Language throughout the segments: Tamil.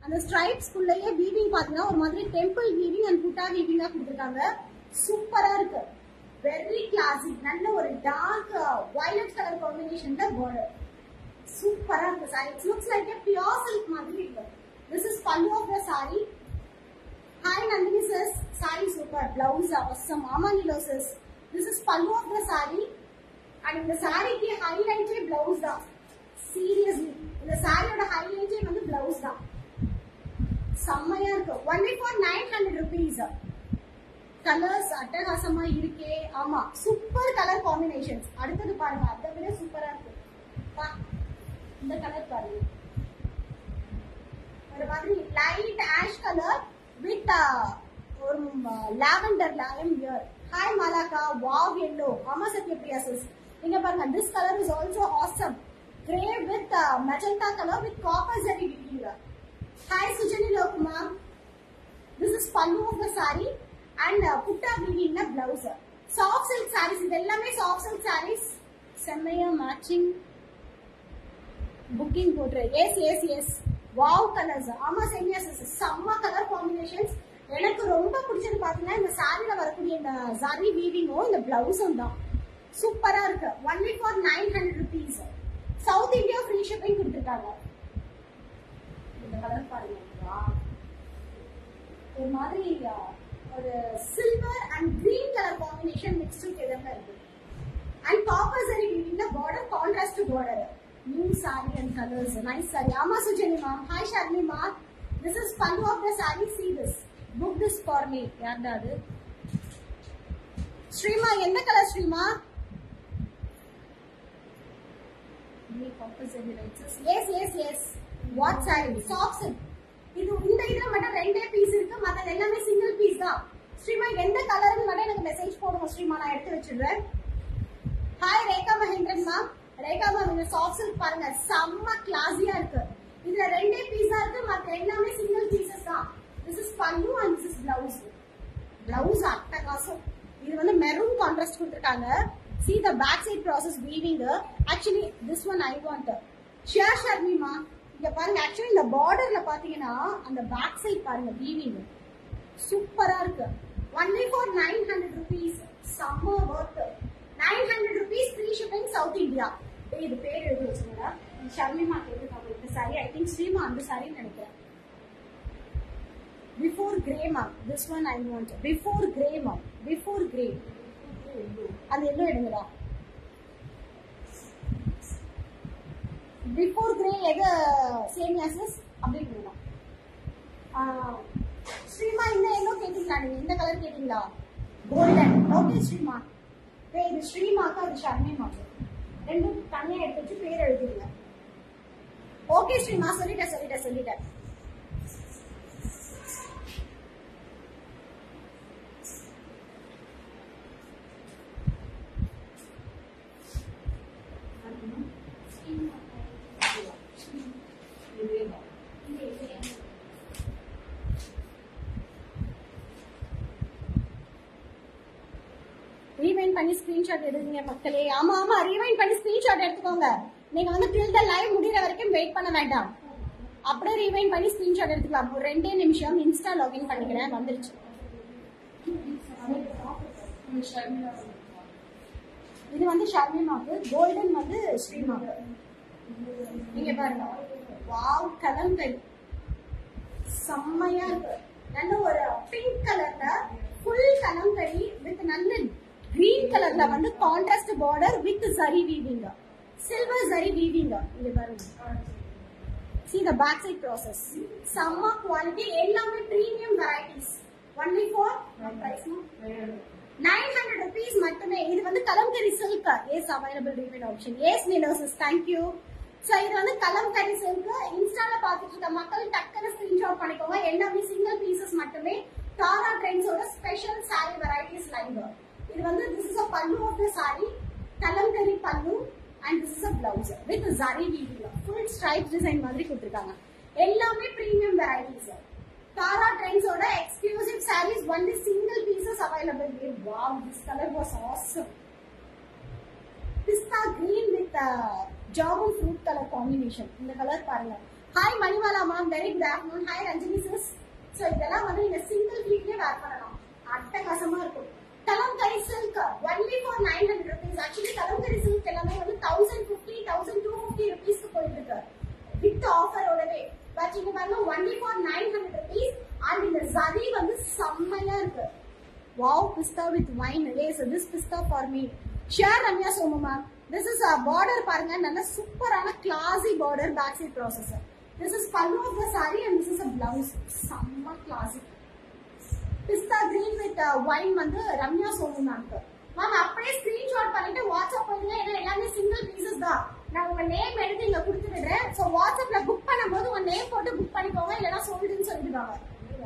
அந்த ஸ்ட்ரைப்ஸ் குள்ளேயே வீவிங் பாத்தீங்கன்னா ஒரு மாதிரி டெம்பிள் வீவிங் அண்ட் புட்டா வீவிங்கா கொடுத்துருக்காங்க. சூப்பரா இருக்கு, வெரி கிளாசிக். நல்ல ஒரு டார்க் வயலட் கலர் காம்பினேஷன்ல border. சூப்பரா இருக்கு saree. It looks like a pure silk மாதிரி இருக்கு. This is pallu of the saree. Hi Nandini sis, saree super, blouse awesome. Ama Nilo sis, this is pallu of the saree and இந்த சாரிக்கு ஹைலைட்டே blouse தான். சீரியஸ்லி இந்த சாரியோட ஹைலைட்டே வந்து blouse தான். செம்மையா இருக்கு. only for 900 rupees. கலர்ஸ் அட்டகாசமா இருக்கே. ஆமா, சூப்பர் கலர் காம்பினேஷன்ஸ். அடுத்தது பாருங்க, அதை விட சூப்பரா இருக்கு. இந்த கலர் பாருங்க, ஒரு மாதிரி லைட் ஆஷ் கலர் வித் ஒரு லாவெண்டர் லைம் ஹியர். ஹாய் மாலாக்கா, வாவ் yellow. ஆமா சத்யபிரியா சிஸ், இங்க பாருங்க, this color is also awesome. Grey with magenta color with copper zari weaving. Hi Sujani Lokuma, this is pallu of the saree and putta weaving na blouse. Soft silk sarees, இது எல்லாமே soft silk sarees. செம்மையா மேட்சிங் புக்கிங் போட்ரு. Yes yes yes, wow colours. ஆமா செம்மையா சிஸ், செம்ம கலர் காம்பினேஷன்ஸ். எனக்கு ரொம்ப பிடிச்சது பாத்தீங்கன்னா இந்த சாரில வரக்கூடிய இந்த ஜரி வீவிங்கும் இந்த பிளவுஸும் தான். சூப்பரா இருக்கு. only for 900 rupees. South India free shipping கொடுத்துருக்காங்க. இந்த கலர் பாருங்க, ஒரு மாதிரி ஒரு silver and green colour combination mix டுகெதர்ல இருக்கு. அண்ட் காப்பர் ஜரி வீவிங்ல border contrast border. New saree and colors, nice saree. Ama Sujani ma'am, hi Sharmi ma, this is pallu of the saree. See this, book this for me. Yaar adu Shrima, endha color Shrima? Me composite right? Yes yes yes. What saree? Soft silk. இது இந்த இதுல மட்டும் ரெண்டே பீஸ் இருக்கு, மத்த எல்லாமே சிங்கிள் பீஸ் தான். ஸ்ரீமா எந்த கலர்னு மட்டும் எனக்கு மெசேஜ் போடுங்க ஸ்ரீமா, நான் எடுத்து வச்சிடுறேன். Hi Rekha Mahendran ma'am. Rekha ma'am, இந்த சாஃப்ட் சில்க் பாருங்க, செம்ம கிளாஸியா இருக்கு. இதுல ரெண்டே பீஸா இருக்கு, மத்த எல்லாமே சிங்கிள் பீசஸ் தான். This is pallu and this is blouse. Blouse அட்டகாசம். இது வந்து மெரூன் கான்ட்ராஸ்ட் கொடுத்துருக்காங்க. see the back side process weaving. actually this one I want. share Sharmima, இங்க பாருங்க, actually இந்த பார்டர்ல பாத்தீங்கன்னா அந்த பேக் சைடு பாருங்க வீவிங் சூப்பரா இருக்கு. only for 900 rupees. செம்ம worth. 900 rupees free shipping South India. இது பேர் எழுதி வச்சுங்க. ஷர்மிமா கேட்டுருக்காங்க இந்த சாரி. ஐ திங்க் ஸ்ரீமா அந்த சாரின்னு நினைக்கிறேன். Before grey ma'am, this one I want. Before grey ma'am, before grey. அந்த எல்லோ எடுங்கடா. பிஃபோர் கிரே எது சேம் ஆசஸ் அப்படின்னு. ஸ்ரீமா இந்த எல்லோ கேட்டீங்களா, நீங்க இந்த கலர் கேட்டீங்களா? கோல்டன். ஓகே ஸ்ரீமா. இது ஸ்ரீமாக்கு, அது ஷர்மிமாக்கு. ரெண்டும் தனியா எடுத்து வச்சு பேர் எழுதிடுங்க. ஓகே ஸ்ரீமா, சொல்லிட்டேன். ரீவைண்ட் பண்ணி ஸ்கிரீன்ஷாட் எடுங்க மக்களே. ஆமா ரீவைண்ட் பண்ணி ஸ்கிரீன்ஷாட் எடுத்துக்கோங்க. நீங்க வந்து till the live முடியற வரைக்கும் வெயிட் பண்ண வேண்டாம். அப்படியே ரீவைண்ட் பண்ணி ஸ்கிரீன்ஷாட் எடுத்துக்கலாம். ஒரு 2 நிமிஷம் இன்ஸ்டா லாகின் பண்ணிக்கிறேன். வந்துருச்சு. இது வந்து ஷர்மிமாக்கு, கோல்டன் வந்து ஸ்ரீமாக்கு. நீங்க பாருங்க, வாவ் கலங்கரி செம்மையா இருக்கு. நல்ல ஒரு பிங்க் கலர்ல ஃபுல் கலங்கரி வித் நல்ல கிரீன் கலர்ல வந்து கான்ட்ராஸ்ட் பார்டர் வித் ஜரி வீவிங், சில்வர் ஜரி வீவிங். இங்க பாருங்க, see the back side process. செம்ம குவாலிட்டி, எல்லாமே premium varieties. only for price 900 rupees மட்டுமே. இது வந்து Kalamkari silk. yes available repeat option. yes Nilosis, thank you. So இது வந்து கலம்கரி சில்க். இன்ஸ்டால பாத்துட்டு இருக்க மக்கள் டக்குனு ஸ்கிரீன்ஷாட் பண்ணிக்கோங்க. எல்லாமே சிங்கிள் பீசஸ் மட்டுமே. தாரா ட்ரெண்ட்ஸோட ஸ்பெஷல் saree varieties லைவ். இது வந்து this is a pallu of the saree, kalamkari pallu and this is a blouse with zari weaving. full stripes design மாதிரி கொடுத்திருக்காங்க. எல்லாமே பிரீமியம் வெரைட்டிஸ். தாரா ட்ரெண்ட்ஸோட exclusive sarees, only single pieces available here. wow, this color was awesome. pista green with jamun fruit color combination. இந்த கலர் பாருங்க, hi Manimala ma'am, very good afternoon. Hi Ranjini sis. So இதெல்லாம் வந்து நீங்க சிங்கிள் வீக்லயே வேர் பண்ணலாம், அட்டகாசமா இருக்கும். Kalamkari silk only for 900 rupees. Actually Kalamkari silk எல்லாமே வந்து 1050 1250 rupeesக்கு போயிட்டு இருக்கு வித் ஆஃபரோடவே. பட் இங்க பாருங்க ஒன்லி ஃபார் 900 rupees. அண்ட் இந்த சரி வந்து செம்மையா இருக்கு. Wow, pista with wine. Yes, this pista for me. Share Ramya Somu ma'am. This is border பாருங்க, நல்ல சூப்பரான classy border, back side process. This is pallu of the saree and this is a blouse. செம்ம classy. Pista green with wine வந்து ரம்யா சோமு மேம்க்கு. மேம் அப்படியே ஸ்கிரீன்ஷாட் பண்ணிட்டு வாட்ஸ்அப் பண்ணுங்க, ஏன்னா எல்லாமே சிங்கிள் பீசஸ் தான். நான் உங்க நேம் எடுத்து இங்க கொடுத்துடுறேன். ஸோ வாட்ஸ்அப்ல புக் பண்ணும்போது உங்க நேம் போட்டு புக் பண்ணிக்கோங்க, இல்லைன்னா சொல்லுன்னு சொல்லிடுவாங்க.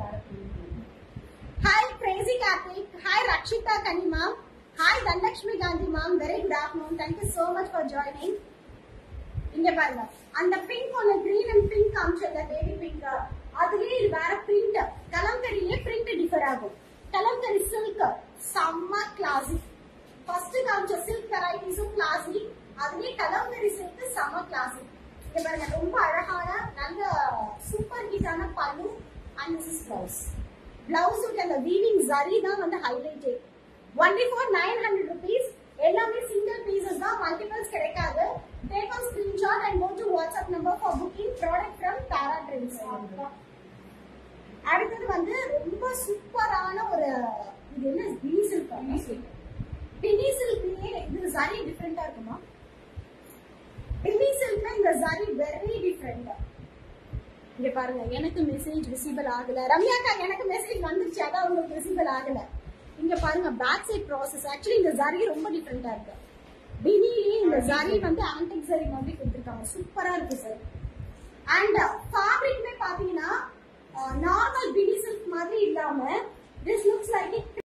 Hi Gracy Karthik. Hi Rakshitha Kani ma'am. Hi Dhanalakshmi Gandhi ma'am, very good afternoon. Thank you so much for joining. இங்க பாருங்க, அந்த பிங்க் ஒன்னு கிரீன் அண்ட் பிங்க் காமிச்சல, பேபி பிங்க், அதுலயே இது வேற பிரிண்ட். கலம்கரியிலே பிரிண்ட் டிஃபர் ஆகும். கலம்கரி சில்க் செம்ம கிளாசி. ஃபர்ஸ்ட் காமிச்ச சில்க் வெரைட்டிஸும் கிளாசி, அதுலயே கலம்கரி சில்க் செம்ம கிளாசி. இங்க பாருங்க, ரொம்ப அழகான நல்ல சூப்பர் ஹிட்டான pallu and this is blouse. பிளவுஸுக்கு அந்த வீவிங் ஜரி தான் வந்து ஹைலைட்டே. Only for 900 rupees. எல்லாமே சிங்கிள் பீசஸ் தான், மல்டிபிள்ஸ் கிடைக்காது. Take a screenshot and go to WhatsApp number for booking product from Tara Trends. அடுத்தது வந்து ரொம்ப சூப்பரான ஒரு, இது என்ன பினி சில்க். பினி சில்க்லயே இது சரி டிஃபரெண்டா இருக்குமா? பினி சில்க்ல இந்த சரி வெரி டிஃபரெண்ட். இங்க பாருங்க, எனக்கு மெசேஜ் விசிபிள் ஆகல. ரம்யாக்கா எனக்கு மெசேஜ் வந்துருச்சு, அதான் உங்களுக்கு விசிபிள் ஆகல. இங்க பாருங்க பேக் சைட் ப்ராசஸ். ஆக்சுவலி இந்த சரி ரொம்ப டிஃபரெண்டா இருக்கு. பினிலே இந்த சரி வந்து ஆன்டிக் சரி மாதிரி கொடுத்துருக்காங்க, சூப்பரா இருக்கு சார். அண்ட் ஃபேப்ரிக்மே பாத்தீங்கன்னா நார்மல் பினி சில்க் மாதிரி இல்லாம திஸ் லுக்ஸ் லைக்